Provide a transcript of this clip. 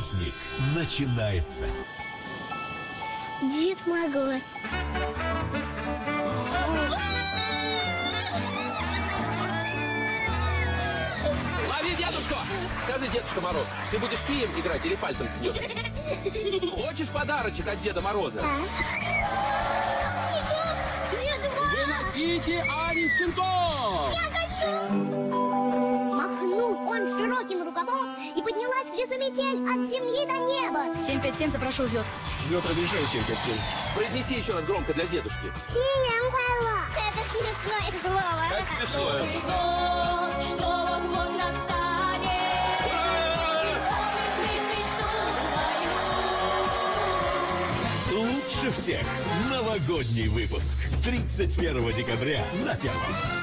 Праздник начинается. Дед Мороз. Лови дедушку! Скажи, Дедушка Мороз, ты будешь кием играть или пальцем ткнешь? Хочешь подарочек от Деда Мороза? Выносите Ани щенков! Я хочу! Махнул он широким рукавом, и поднялась в лесу метель от земли до неба. 757, запрашиваю взлет. Взлет разрешаю 757. Произнеси еще раз громко для дедушки. Всем хвала! Это смешное слово. Как смешно. Лучше всех новогодний выпуск. 31 декабря на Первом.